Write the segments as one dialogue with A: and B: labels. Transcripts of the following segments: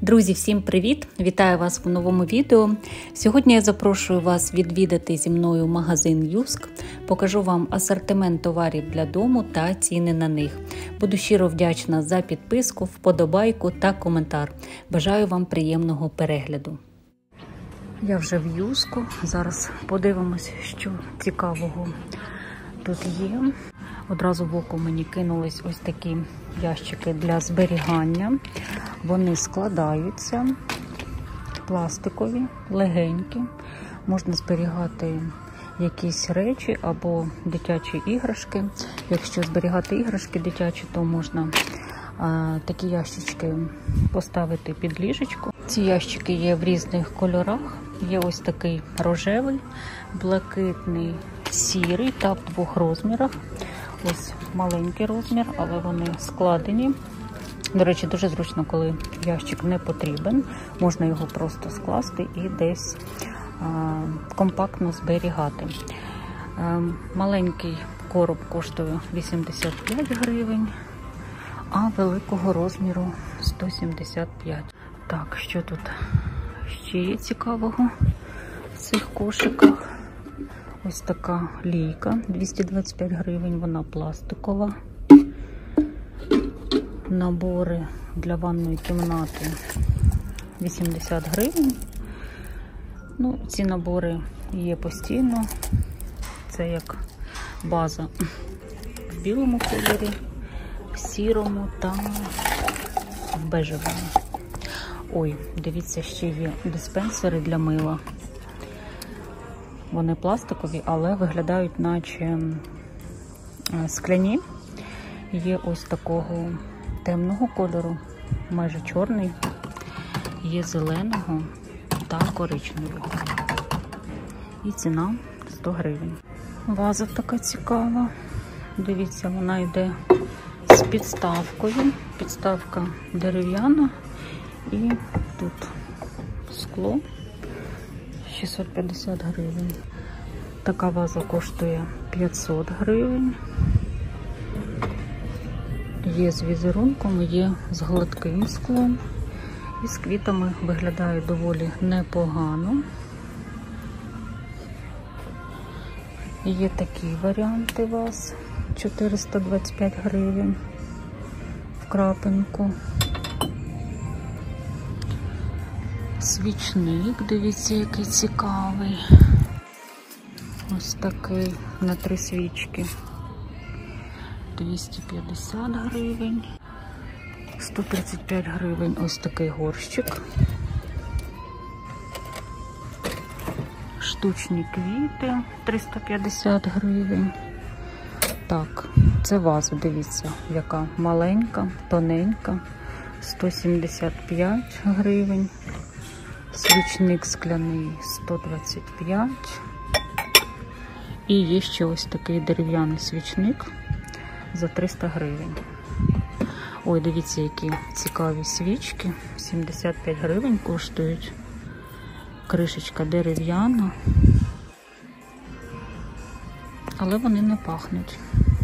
A: Друзі, всім привіт! Вітаю вас в новому відео. Сьогодні я запрошую вас відвідати зі мною магазин Юск. Покажу вам асортимент товарів для дому та ціни на них. Буду щиро вдячна за підписку, вподобайку та коментар. Бажаю вам приємного перегляду. Я вже в Юску. Зараз подивимось, що цікавого тут є. Одразу в око мені кинулись ось такі ящики для зберігання. Вони складаються, пластикові, легенькі. Можна зберігати якісь речі або дитячі іграшки. Якщо зберігати іграшки дитячі, то можна такі ящички поставити під ліжечко. Ці ящики є в різних кольорах. Є ось такий рожевий, блакитний, сірий та в двох розмірах. Ось маленький розмір, але вони складені. До речі, дуже зручно, коли ящик не потрібен. Можна його просто скласти і десь компактно зберігати. Маленький короб коштує 85 гривень, а великого розміру 175. Так, що тут ще є цікавого в цих кошиках? Ось така лійка, 225 гривень, вона пластикова. Набори для ванної кімнати 80 гривень. Ну, ці набори є постійно. Це як база в білому кольорі, в сірому та в бежевому. Ой, дивіться, ще є диспенсери для мила. Вони пластикові, але виглядають наче скляні. Є ось такого темного кольору, майже чорний. Є зеленого та коричневого. І ціна 100 гривень. Ваза така цікава. Дивіться, вона йде з підставкою. Підставка дерев'яна. І тут скло. 650 гривень. Така ваза коштує 500 гривень. Є з візерунком, є з гладким склом. І з квітами виглядає доволі непогано. Є такі варіанти ваз. 425 гривень в крапинку. Свічник, дивіться, який цікавий. Ось такий на 3 свічки. 250 гривень. 135 гривень ось такий горщик. Штучні квіти 350 гривень. Так, це ваза, дивіться, яка маленька, тоненька. 175 гривень. Свічник скляний 125. І є ще ось такий дерев'яний свічник за 300 гривень. Ой, дивіться, які цікаві свічки. 75 гривень коштують. Кришечка дерев'яна. Але вони не пахнуть.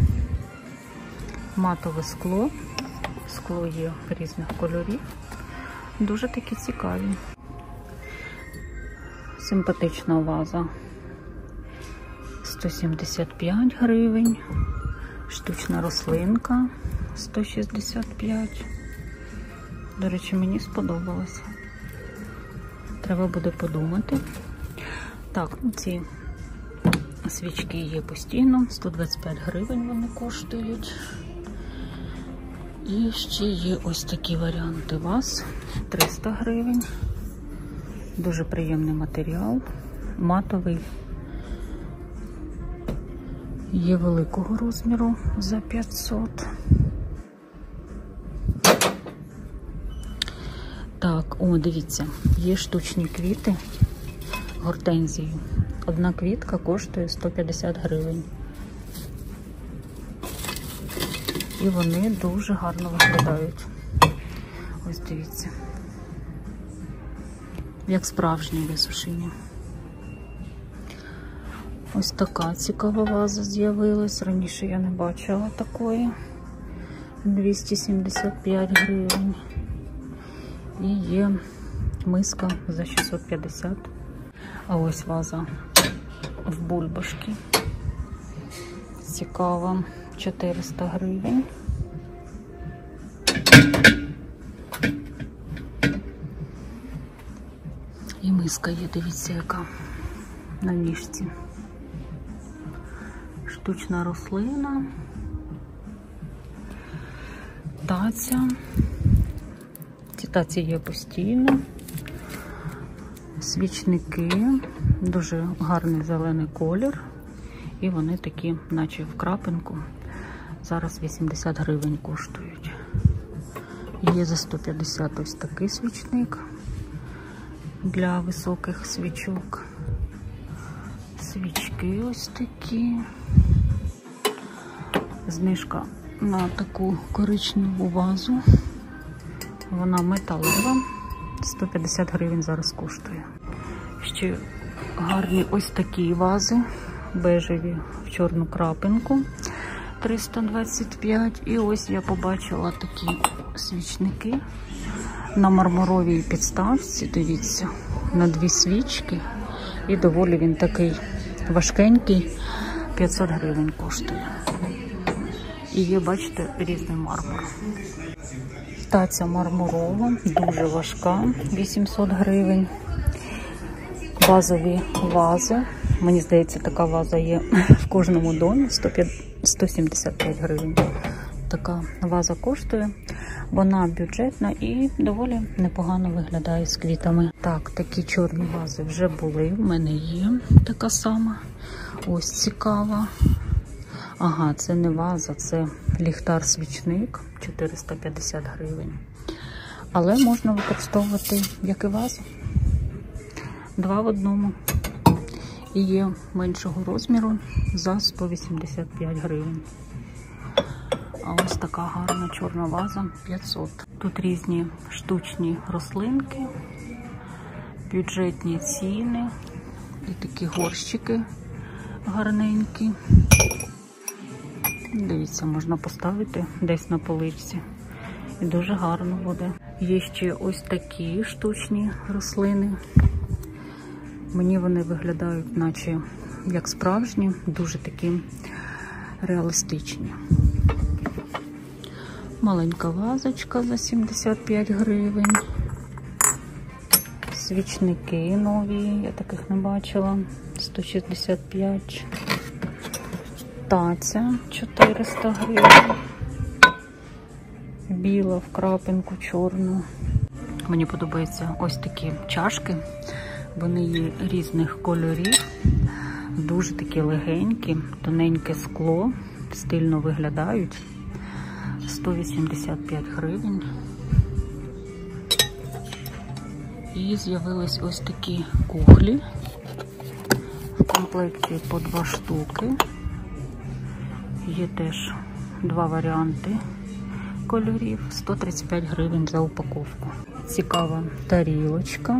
A: Матове скло. Скло є різних кольорів. Дуже такі цікаві. Симпатична ваза. 175 гривень. Штучна рослинка 165. До речі, мені сподобалося. Треба буде подумати. Так, ці свічки є постійно. 125 гривень вони коштують. І ще є ось такі варіанти ваз. 300 гривень. Дуже приємний матеріал. Матовий. Є великого розміру за 500. Так, о, дивіться, є штучні квіти, гортензії. Одна квітка коштує 150 гривень. І вони дуже гарно виглядають. Ось дивіться. Як справжні висушені. Ось така цікава ваза з'явилась. Раніше я не бачила такої. 275 гривень. І є миска за 650. А ось ваза в бульбашки. Цікава, 400 гривень. І миска є, дивіться, яка на ніжці. Штучна рослина. Таця. Ці таці є постійно. Свічники. Дуже гарний зелений колір. І вони такі, наче в крапинку. Зараз 80 гривень коштують. Є за 150 ось такий свічник для високих свічок. Свічки ось такі. Знижка на таку коричневу вазу. Вона металева. 150 гривень зараз коштує. Ще гарні ось такі вази. Бежеві в чорну крапинку. 325. І ось я побачила такі свічники на мармуровій підставці. Дивіться, на 2 свічки. І доволі він такий важкенький. 500 гривень коштує. І є, бачите, різний мармур. Таця мармурова, дуже важка, 800 гривень. Базові вази. Мені здається, така ваза є в кожному домі. 175 гривень. Така ваза коштує. Вона бюджетна і доволі непогано виглядає з квітами. Так, такі чорні вази вже були. В мене є така сама. Ось цікава. Ага, це не ваза, це ліхтар-свічник. 450 гривень. Але можна використовувати як і вазу. 2 в 1. І є меншого розміру за 185 гривень. А ось така гарна чорна ваза 500. Тут різні штучні рослинки, бюджетні ціни і такі горщики гарненькі. Дивіться, можна поставити десь на поличці. І дуже гарно буде. Є ще ось такі штучні рослини. Мені вони виглядають наче як справжні, дуже такі реалістичні. Маленька вазочка за 75 гривень. Свічники нові, я таких не бачила. 165. Таця 400 гривень. Біла в крапинку чорну. Мені подобаються ось такі чашки. Вони є різних кольорів. Дуже такі легенькі, тоненьке скло. Стильно виглядають. 185 гривень. І з'явились ось такі кухлі. В комплекті по 2 штуки. Є теж 2 варіанти кольорів. 135 гривень за упаковку. Цікава тарілочка.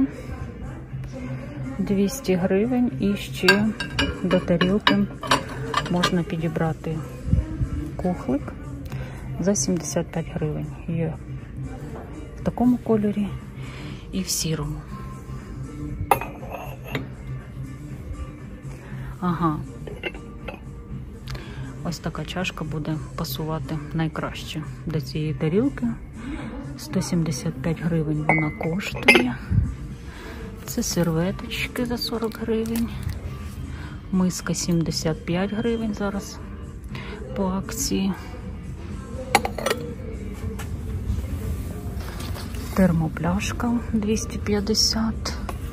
A: 200 гривень. І ще до тарілки можна підібрати кухлик за 75 гривень. Є в такому кольорі і в сірому. Ага. Ось така чашка буде пасувати найкраще до цієї тарілки. 175 гривень вона коштує. Це серветочки за 40 гривень. Миска 75 гривень зараз по акції. Термопляшка 250.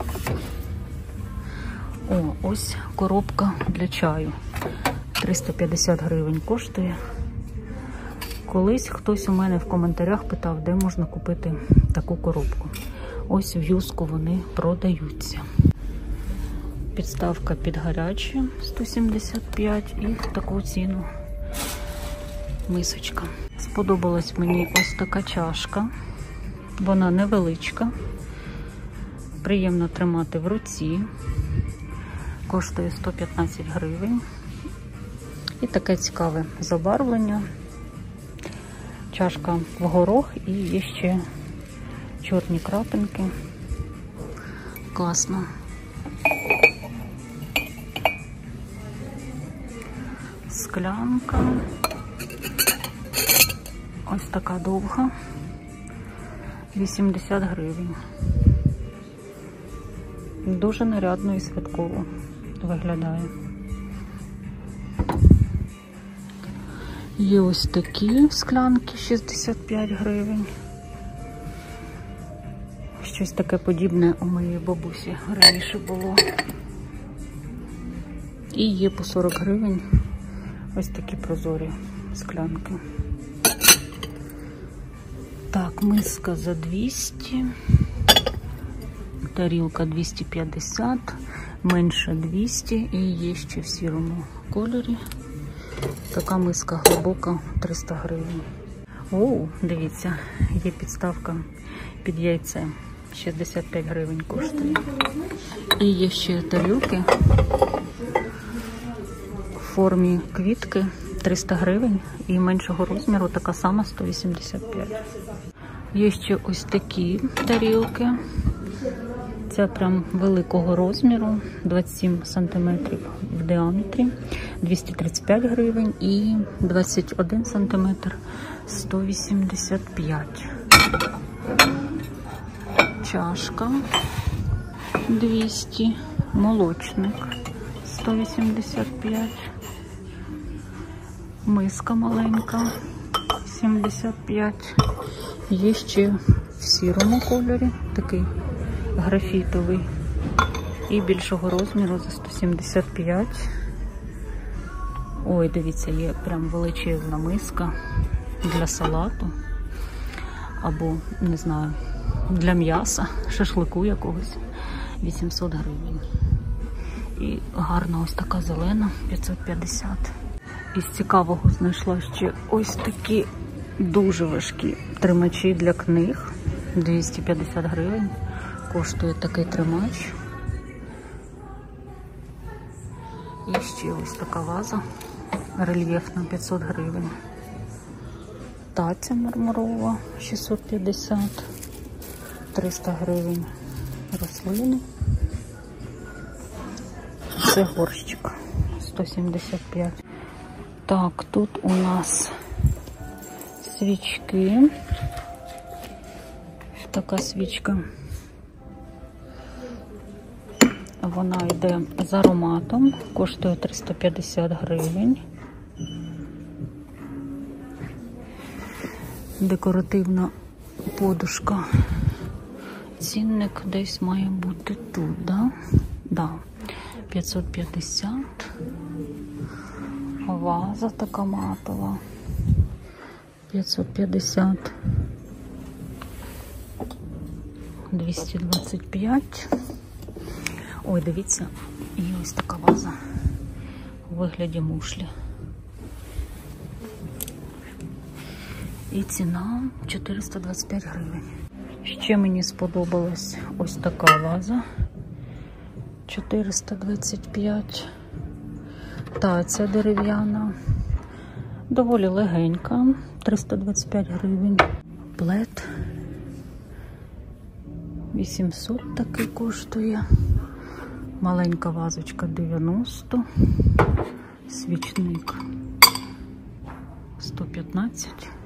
A: О, ось коробка для чаю. 350 гривень коштує. Колись хтось у мене в коментарях питав, де можна купити таку коробку. Ось в Юску вони продаються. Підставка під гаряче 175 і в таку ціну мисочка. Сподобалась мені ось така чашка. Вона невеличка. Приємно тримати в руці. Коштує 115 гривень. І таке цікаве забарвлення. Чашка в горох і є ще чорні крапинки. Класно. Склянка. Ось така довга. 80 гривень. Дуже нарядно і святково виглядає. Є ось такі склянки, 65 гривень. Щось таке подібне у моєї бабусі раніше було. І є по 40 гривень ось такі прозорі склянки. Так, миска за 200, тарілка 250, менше 200 і є ще в сірому кольорі. Така миска глибока 300 гривень. О, дивіться, є підставка під яйце. 65 гривень коштує. І є ще тарілки в формі квітки 300 гривень і меншого розміру така сама 185. Є ще ось такі тарілки. Це прям великого розміру, 27 см в діаметрі, 235 гривень і 21 см 185. Чашка 200, молочник 185, миска маленька 75. Є ще в сірому кольорі, такий графітовий і більшого розміру за 175. Ой, дивіться, є прям величезна миска для салату або, не знаю, для м'яса, шашлику якогось, 800 гривень. І гарна ось така зелена, 550. Із цікавого знайшла ще ось такі дуже важкі тримачі для книг, 250 гривень. Коштує такий тримач. І ще ось така ваза рельєфна, 500 гривень. Таця мармурова, 650, 300 гривень рослини. Це горщик, 175. Так, тут у нас свічки. Така свічка. Вона йде з ароматом, коштує 350 гривень. Декоративна подушка. Цінник десь має бути тут, да? Да. 550. Ваза така матова. 550. 225. Ой, дивіться, є ось така ваза у вигляді мушлі. І ціна 425 гривень. Ще мені сподобалась ось така ваза. 425. Таця дерев'яна. Доволі легенька. 325 гривень. Плед. 800 такий коштує. Маленька вазочка 90. Свічник 115.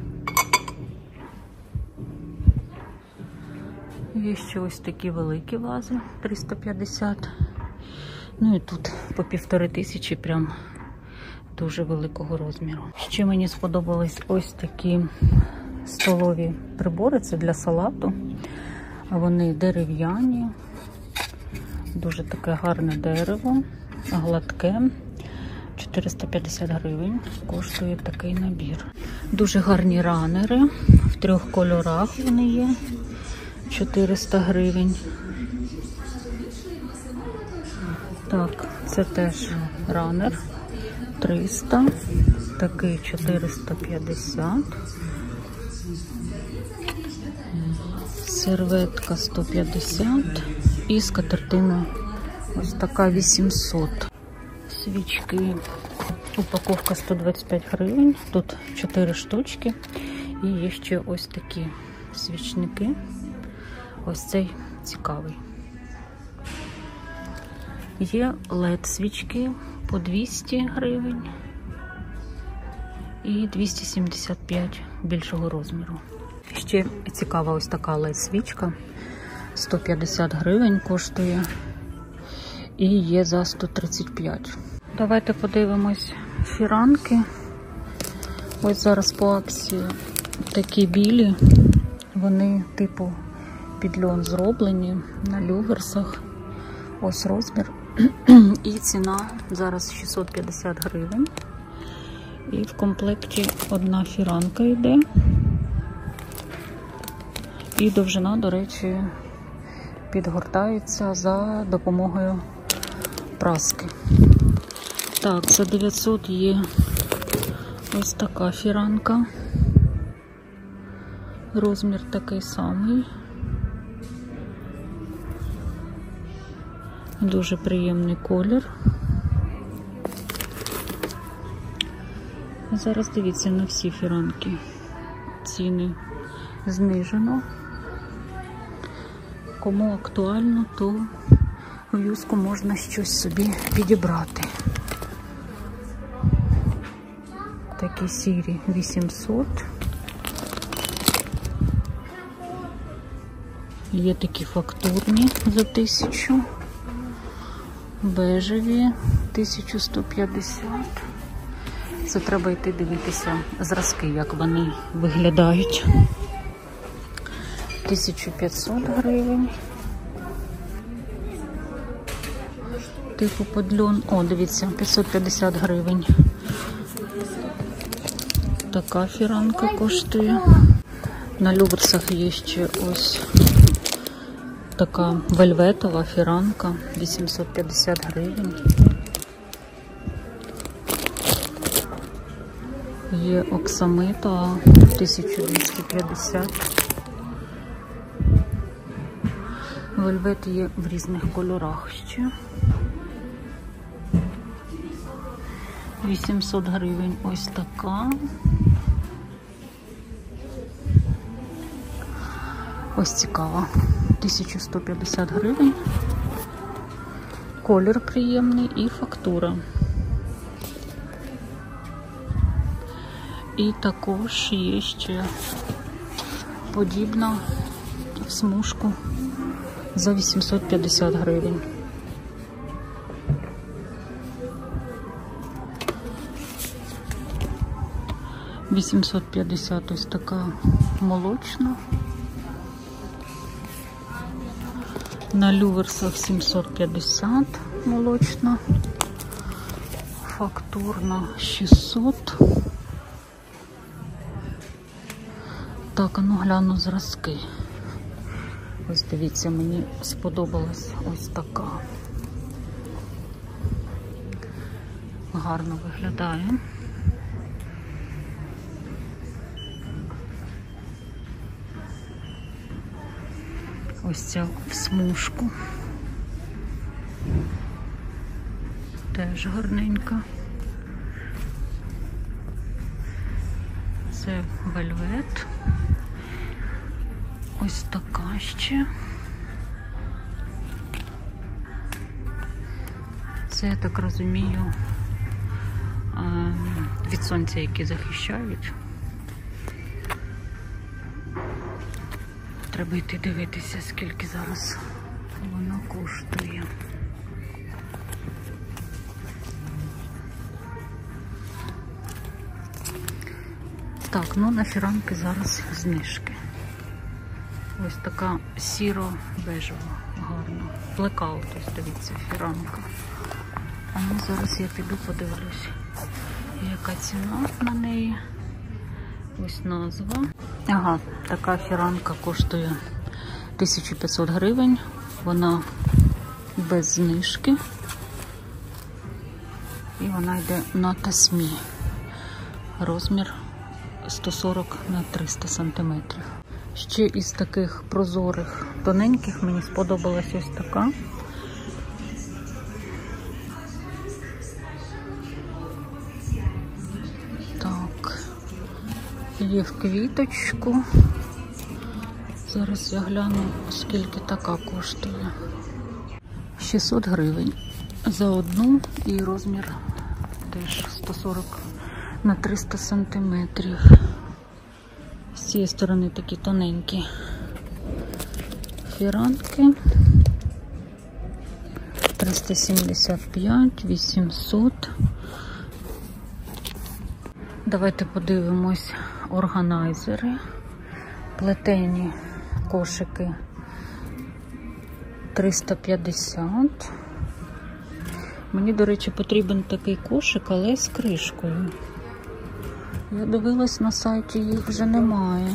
A: Є ще ось такі великі вази 350. Ну і тут по 1500, прям дуже великого розміру. Ще мені сподобались ось такі столові прибори, це для салату. Вони дерев'яні, дуже таке гарне дерево, гладке. 450 гривень коштує такий набір. Дуже гарні ранери, в 3 кольорах вони є. 400 гривень. Так, це теж ранер. 300. Такий 450. Серветка 150. І скатертина ось така 800. Свічки. Упаковка 125 гривень. Тут 4 штучки. І є ще ось такі свічники. Ось цей цікавий. Є LED-свічки по 200 гривень і 275 більшого розміру. Ще цікава ось така LED-свічка. 150 гривень коштує і є за 135. Давайте подивимось фіранки. Ось зараз по акції такі білі. Вони типу під льон зроблені на люверсах. Ось розмір. І ціна зараз 650 гривень. І в комплекті одна фіранка йде. І довжина, до речі, підгортається за допомогою праски. Так, за 900 є ось така фіранка. Розмір такий самий. Дуже приємний колір. Зараз дивіться на всі фіранки. Ціни знижено. Кому актуально, то в Юску можна щось собі підібрати. Такі сірі 800. Є такі фактурні за 1000. Бежеві 1150. Це треба йти дивитися зразки, як вони виглядають. 1500 гривень. Типу під льон. О, дивіться, 550 гривень. Така фіранка коштує. На люверсах є ще ось така вельветова фіранка. 850 гривень. Є оксамитова 1250. Вельвет є в різних кольорах ще. 800 гривень ось така. Ось цікава. 1150 гривень. Колір приємний і фактура. І також є ще подібна в смужку за 850 гривень. – 850 ось така молочна. На люверсах 750 молочна. Фактурна 600. Так, а ну гляну зразки. Ось дивіться, мені сподобалась ось така. Гарно виглядає. Ось ця в смужку. Теж гарненька. Це вельвет. Ось така ще. Це, я так розумію, від сонця, які захищають. Треба йти дивитися, скільки зараз воно коштує. Так, ну на фіранки зараз знижки. Ось така сіро-бежева, гарна. Блекаут, ось дивіться, фіранка. А ну зараз я піду подивлюсь, яка ціна на неї. Ось назва. Ага, така фіранка коштує 1500 гривень. Вона без знижки. І вона йде на тасмі. Розмір 140 на 300 см. Ще із таких прозорих, тоненьких мені сподобалась ось така. Так, є в квіточку. Зараз я гляну, скільки така коштує. 600 гривень за одну, і розмір теж 140 на 300 сантиметрів. З цієї сторони такі тоненькі фіранки. 375, 800. Давайте подивимось органайзери. Плетені кошики 350. Мені, до речі, потрібен такий кошик, але з кришкою. Я дивилась на сайті, їх вже немає.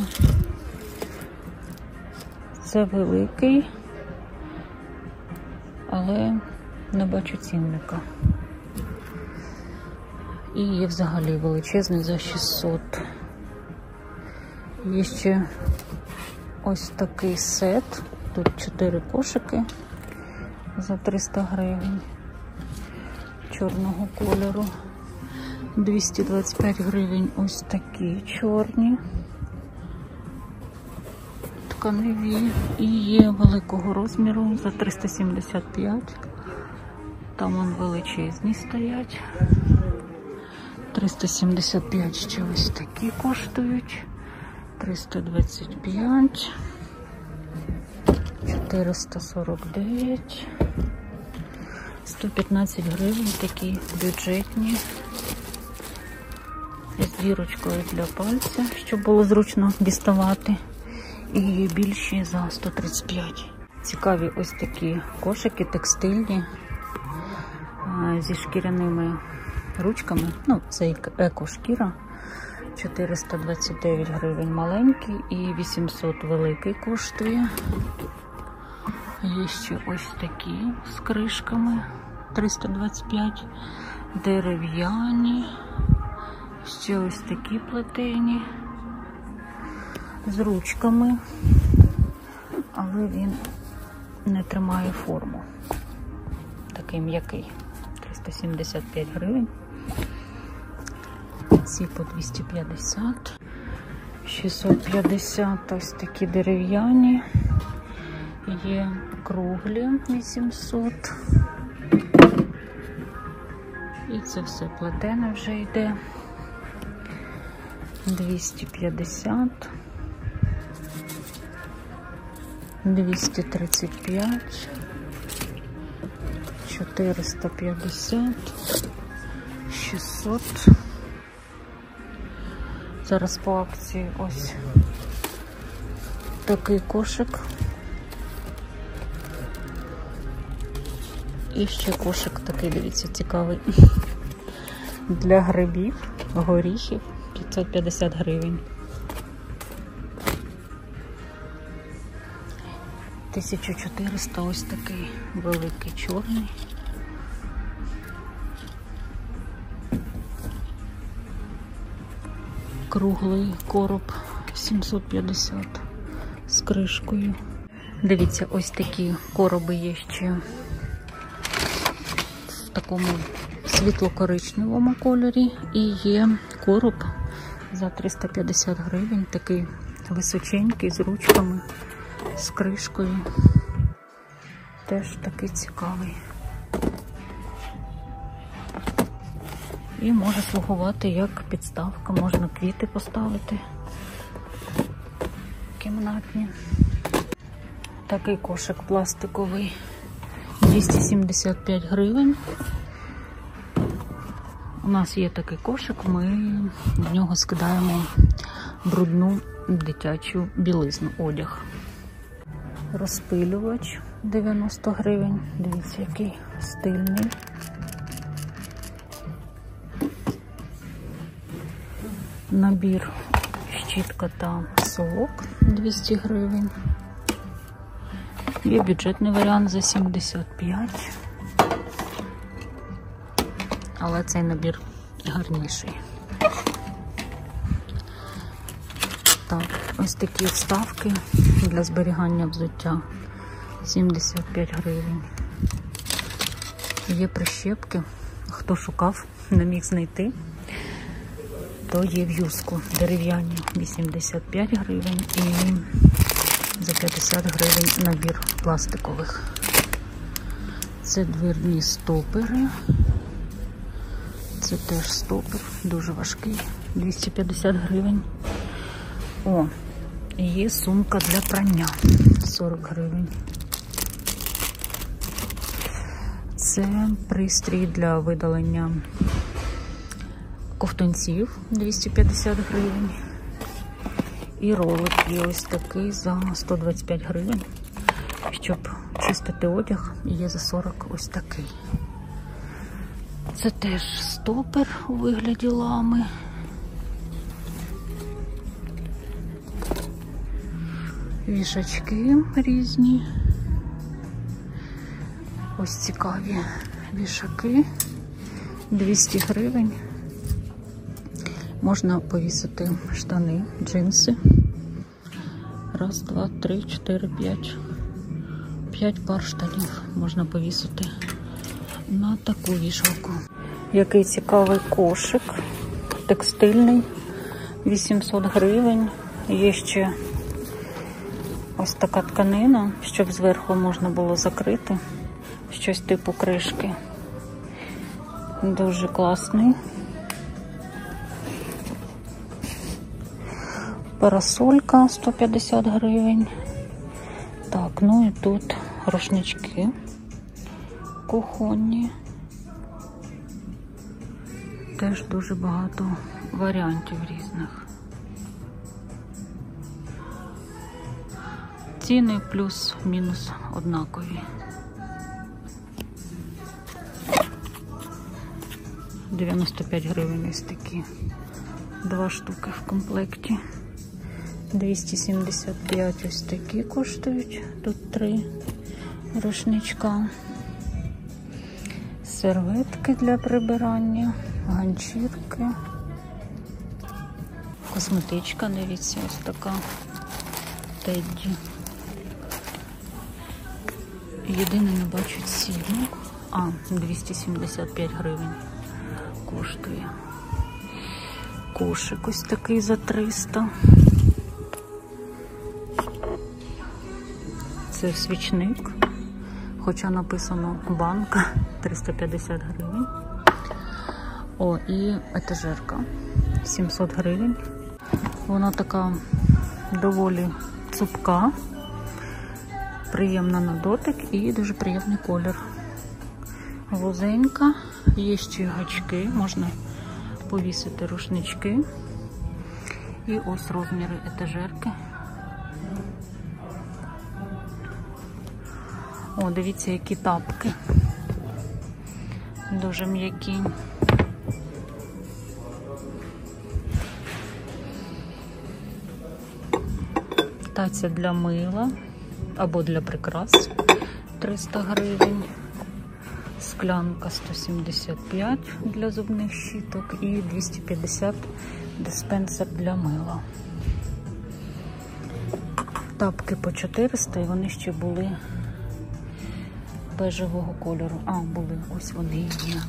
A: Це великий, але не бачу цінника. І є взагалі величезний за 600. Є ще ось такий сет. Тут 4 кошики за 300 гривень. Чорного кольору. 225 гривень ось такі чорні. Тканеві. І є великого розміру за 375. Там вон величезні стоять. 375 ще ось такі коштують. 325. 449. 115 гривень, такі бюджетні. З дірочкою для пальця, щоб було зручно діставати. І є більші за 135. Цікаві ось такі кошики текстильні зі шкіряними ручками. Ну, це еко-шкіра. 429 гривень маленький і 800 великий коштує. Є ще ось такі з кришками. 325. Дерев'яні. Ще ось такі плетені. З ручками. Але він не тримає форму. Такий м'який. 375 гривень. Ці по 250. 650 ось такі дерев'яні. Є круглі 800. І це все плетене вже йде. 250. 235. 450. 600. Зараз по акції ось такий кошик. І ще кошик такий, дивіться, цікавий. Для грибів, горіхів. 550 гривень. 1400 ось такий великий чорний. Круглий короб 750 з кришкою. Дивіться, ось такі короби є ще в такому світло-коричневому кольорі. І є короб за 350 гривень, такий височенький, з ручками, з кришкою. Теж такий цікавий. І може слугувати як підставка, можна квіти поставити кімнатні. Такий кошик пластиковий, 275 гривень. У нас є такий кошик, ми в нього скидаємо брудну дитячу білизну, одяг. Розпилювач 90 гривень, дивіться, який стильний. Набір щітка та совок 200 гривень. Є бюджетний варіант за 75. Але цей набір гарніший. Так, ось такі вставки для зберігання взуття 75 гривень. Є прищепки. Хто шукав, не міг знайти, то є в Юску дерев'яні 85 гривень і За 50 гривень набір пластикових. Це дверні стопери. Це теж стопер, дуже важкий. 250 гривень. О, є сумка для прання. 40 гривень. Це пристрій для видалення ковтунців. 250 гривень. І ролик є ось такий за 125 гривень. Щоб чистити одяг, є за 40 ось такий. Це теж стопер у вигляді лами. Вішачки різні. Ось цікаві вішаки. 200 гривень. Можна повісити штани, джинси. Раз, два, три, 4, 5. 5 пар штанів можна повісити на таку вішалку. Який цікавий кошик. Текстильний. 800 гривень. Є ще ось така тканина, щоб зверху можна було закрити. Щось типу кришки. Дуже класний. Парасолька 150 гривень. Так, ну і тут рушнички кухонні. Теж дуже багато варіантів різних. Ціни плюс-мінус однакові. 95 гривень ось такі. 2 штуки в комплекті. 275 ось такі коштують. Тут 3 рушничка. Серветки для прибирання, ганчірки. Косметичка, дивіться, ось така. Тедді. Єдине, не бачу ціну. 275 гривень коштує. Кошик ось такий за 300. Це свічник, хоча написано банка, 350 гривень. О, і етажерка, 700 гривень. Вона така доволі цупка, приємна на дотик і дуже приємний колір. Вузенька, є ще гачки, можна повісити рушнички. І ось розміри етажерки. О, дивіться, які тапки. Дуже м'які. Таця для мила або для прикрас 300 гривень. Склянка 175 для зубних щіток і 250 диспенсер для мила. Тапки по 400 і вони ще були бежевого кольору. Були, ось вони є.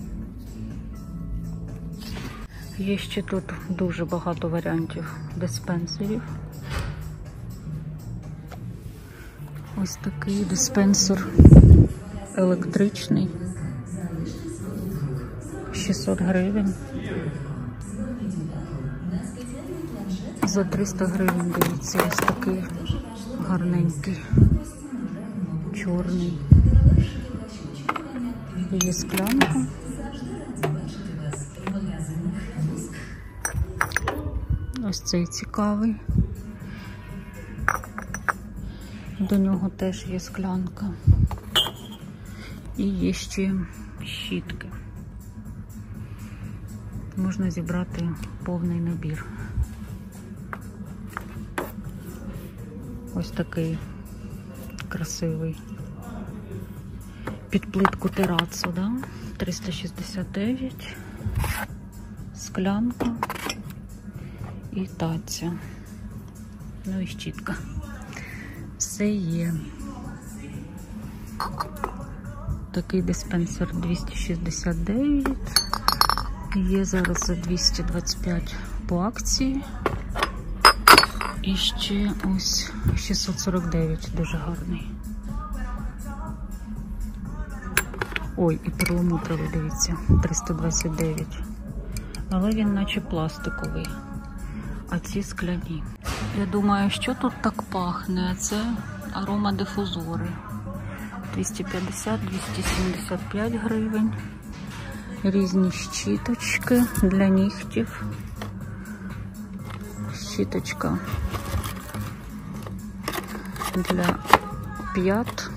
A: Є ще тут дуже багато варіантів диспенсерів. Ось такий диспенсер електричний. 600 гривень. За 300 гривень, дивіться, ось такий гарненький, чорний. Є склянка. Ось цей цікавий. До нього теж є склянка. І є ще щітки. Можна зібрати повний набір. Ось такий красивий. Під плитку терацу, да? 369. Склянка і таця. Ну і щітка. Все є. Такий диспенсер 269. Є зараз за 225 по акції. І ще ось 649, дуже гарний. Ой, і перламутровий, дивіться, 329. Але він наче пластиковий, а ці скляні. Я думаю, що тут так пахне? Це аромадифузори. 250-275 гривень. Різні щіточки для нігтів. Щіточка для п'ят.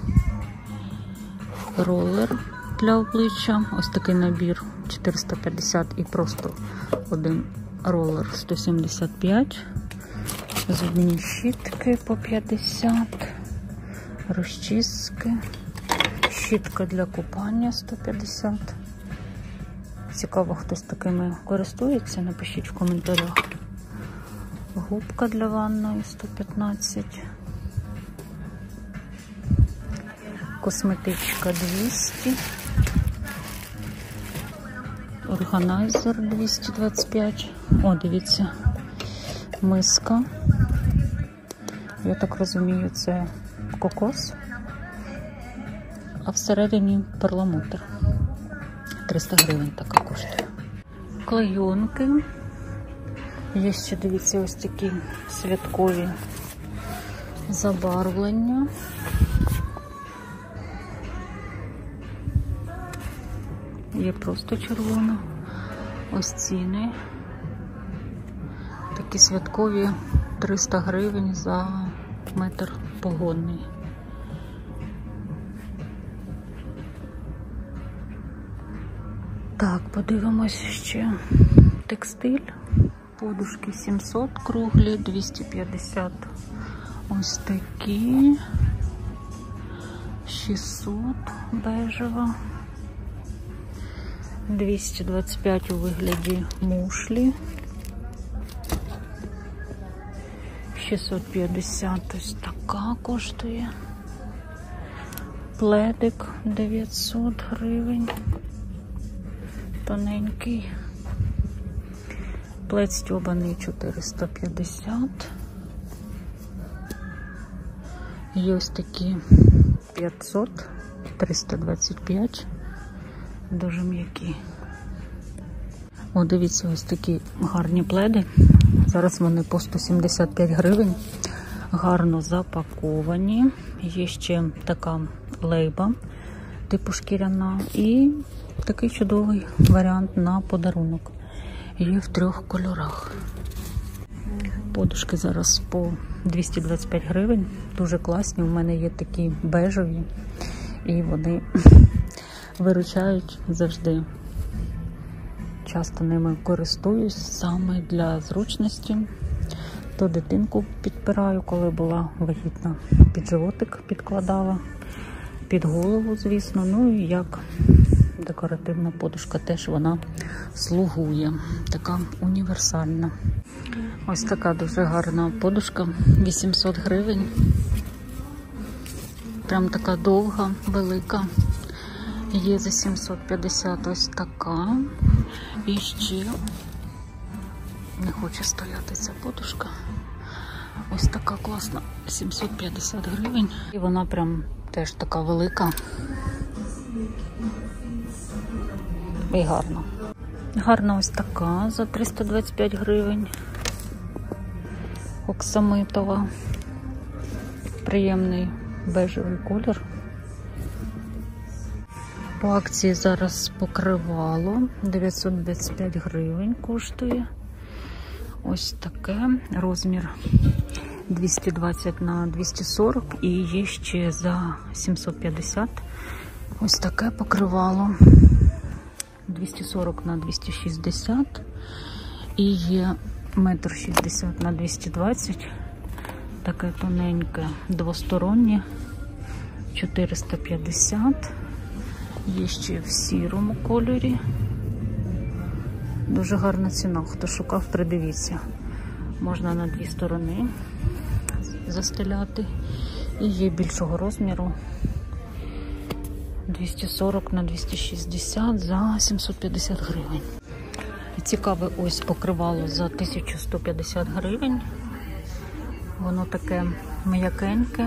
A: Ролер для обличчя. Ось такий набір 450 і просто один ролер 175. Зубні щітки по 50. Розчіски. Щітка для купання 150. Цікаво, хтось такими користується, напишіть в коментарях. Губка для ванної 115. Косметичка 200. Органайзер 225. О, дивіться, миска. Я так розумію, це кокос. А всередині перламутр. 300 гривень така коштує. Клейонки. Є ще, дивіться, ось такі святкові забарвлення. Є просто червона. Ось ціни. Такі святкові 300 гривень за метр погонний. Так, подивимось ще текстиль. Подушки 700 круглі, 250 ось такі, 600 бежева, 225 у вигляді мушлі, 650 ось така коштує, пледик 900 гривень, тоненький. Плед стьобаний 450. Є ось такі 500, 325. Дуже м'які. О, дивіться, ось такі гарні пледи. Зараз вони по 175 гривень. Гарно запаковані. Є ще така лейба, типу шкіряна. І такий чудовий варіант на подарунок. Є в 3 кольорах. Подушки зараз по 225 гривень. Дуже класні. У мене є такі бежеві. І вони виручають завжди. Часто ними користуюсь саме для зручності. То дитинку підпираю, коли була вагітна. Під животик підкладала. Під голову, звісно. Ну і як декоративна подушка теж вона слугує. Така універсальна. Ось така дуже гарна подушка. 800 гривень. Прям така довга, велика. Є за 750 ось така. І ще не хоче стояти ця подушка. Ось така класна. 750 гривень. І вона прям теж така велика. І гарна. Гарна ось така за 325 гривень. Оксамитова. Приємний бежевий колір. По акції зараз покривало. 925 гривень коштує. Ось таке. Розмір 220 на 240. І є ще за 750. Ось таке покривало. 240 на 260. І є 1,60 м на 220. Таке тоненьке, двостороннє. 450. Є ще в сірому кольорі. Дуже гарна ціна. Хто шукав, придивіться. Можна на 2 сторони застеляти. І є більшого розміру. 240 на 260 за 750 гривень. Цікаве ось покривало за 1150 гривень. Воно таке м'якеньке.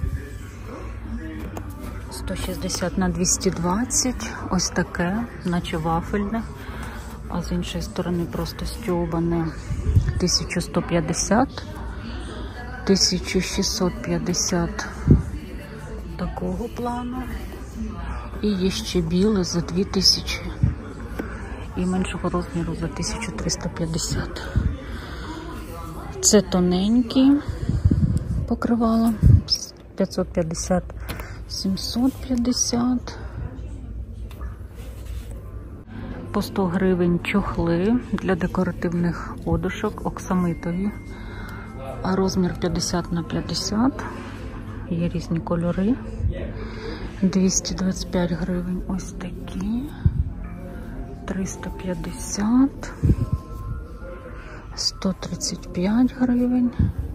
A: 160 на 220. Ось таке, наче вафельне. А з іншої сторони просто стьобане. 1150. 1650 такого плану. І є ще біле за 2000. І меншого розміру за 1350. Це тоненькі покривала. 550, 750. По 100 гривень чохли для декоративних подушок, оксамитові. А розмір 50 на 50. Є різні кольори. 225 гривень ось такі. 350. 135 гривень.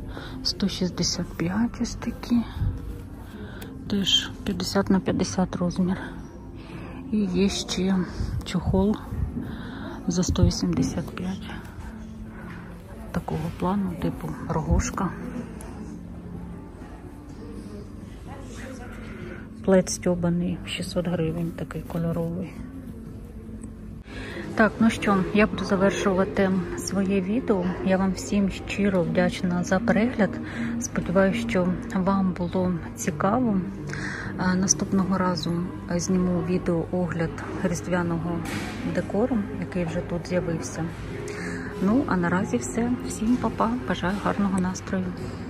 A: 165 ось такі. Теж 50 на 50 розмір. І є ще чохол за 185. Такого плану, типу рогошка. Плед стьобаний, 600 гривень, такий кольоровий. Так, ну що, я буду завершувати своє відео. Я вам всім щиро вдячна за перегляд. Сподіваюся, що вам було цікаво. Наступного разу зніму відео-огляд різдвяного декору, який вже тут з'явився. Ну, а наразі все. Всім па-па. Бажаю гарного настрою.